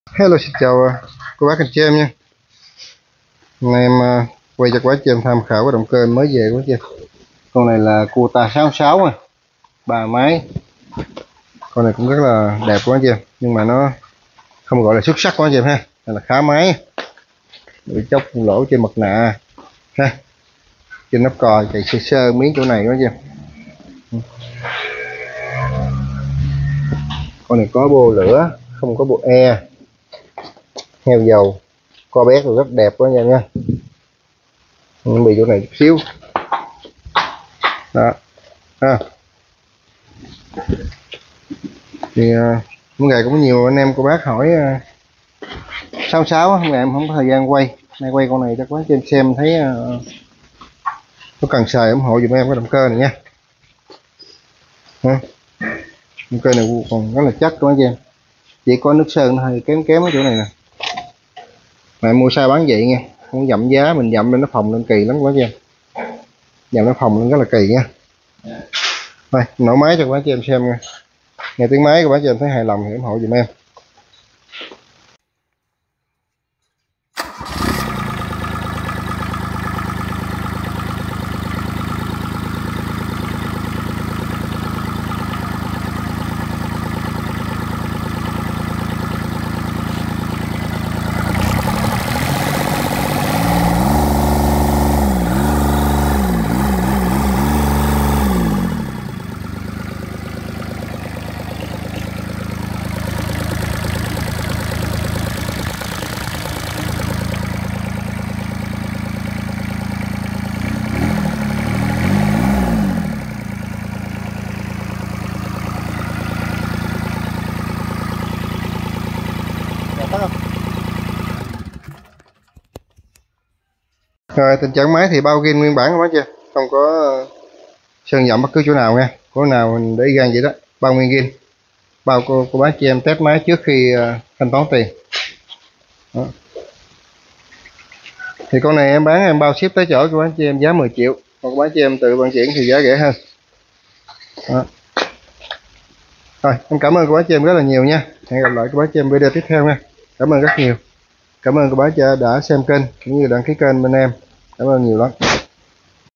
Hello, xin chào cô bác anh chị em nha. Hôm nay em quay cho cô bác chị em tham khảo cái động cơ mới về của chị. Con này là Kuta 66 rồi, 3 máy. Con này cũng rất là đẹp quá chị em, nhưng mà nó không gọi là xuất sắc quá chị em ha. Đây là khá máy. Bị chốc lỗ trên mặt nạ ha. Trên nắp cò chạy sơ sơ miếng chỗ này quá chị em. Con này có bô lửa, không có bộ e. Heo dầu, co bét rất đẹp quá nha. Nó bị chỗ này chút xíu. Đó. Ha. Thì hôm ngày cũng nhiều anh em cô bác hỏi 66 hôm ngày em không có thời gian quay, nay quay con này cho quá trên xem thấy có cần xài ủng hộ dùm em cái động cơ này nha. Động cơ này còn rất là chắc quá chị em, chỉ có nước sơn nó hơi kém kém ở chỗ này nè, mà mua sai bán vậy nha, không dặm giá mình dặm lên nó phồng lên kỳ lắm quá chị em, dặm nó phồng lên rất là kỳ nha. Thôi nổ máy cho quá chị em xem nha, nghe tiếng máy của bác chị em thấy hài lòng thì ủng hộ dùm em. Rồi tình trạng máy thì bao zin nguyên bản của bác chưa, không có sơn dặm bất cứ chỗ nào nha, chỗ nào mình để gan vậy đó, bao nguyên zin, bao cô bác chị em test máy trước khi thanh toán tiền. Đó. Thì con này em bán em bao ship tới chỗ của bác chị em giá 10 triệu, còn cô bác chị em tự vận chuyển thì giá rẻ hơn. Đó. Rồi em cảm ơn cô bác chị em rất là nhiều nha, hẹn gặp lại cô bác chị em video tiếp theo nha. Cảm ơn rất nhiều, cảm ơn cô bác chị đã xem kênh cũng như đăng ký kênh bên em, cảm ơn nhiều lắm.